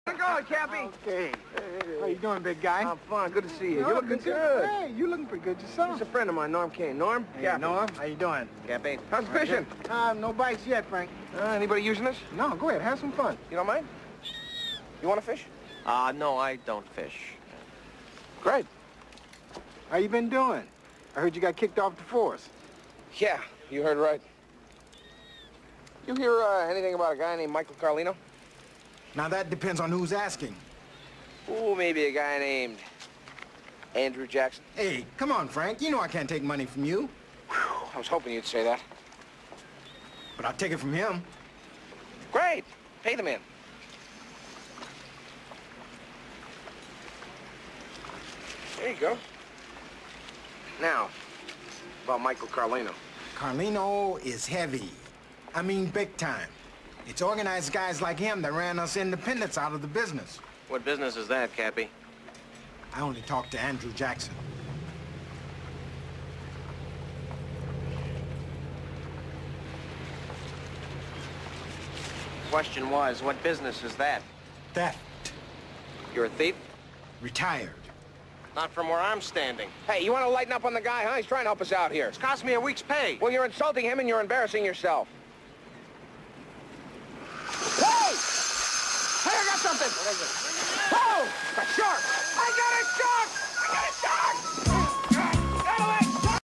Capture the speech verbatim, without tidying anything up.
How's it going, Cappy? Okay. How you doing, big guy? I'm fine. Good to see you. You're You're looking good. Hey, you looking pretty good yourself. He's a friend of mine, Norm Kane. Norm? Hey, Cappy. Norm, how you doing? Cappy. How's the fishing? Uh, no bites yet, Frank. Uh, anybody using this? No, go ahead, have some fun. You don't mind? You want to fish? Uh, no, I don't fish. Great. How you been doing? I heard you got kicked off the force. Yeah, you heard right. You hear uh, anything about a guy named Michael Carlino? Now that depends on who's asking. Ooh, maybe a guy named Andrew Jackson. Hey, come on, Frank. You know I can't take money from you. Whew, I was hoping you'd say that. But I'll take it from him. Great. Pay the man. There you go. Now, about Michael Carlino. Carlino is heavy. I mean, big time. It's organized guys like him that ran us independents out of the business. What business is that, Cappy? I only talked to Andrew Jackson. Question was, what business is that? Theft. You're a thief? Retired. Not from where I'm standing. Hey, you want to lighten up on the guy, huh? He's trying to help us out here. It's cost me a week's pay. Well, you're insulting him and you're embarrassing yourself. Whoa! Hey, I got something! What is it? Whoa! A shark! I got a shark! I got a shark!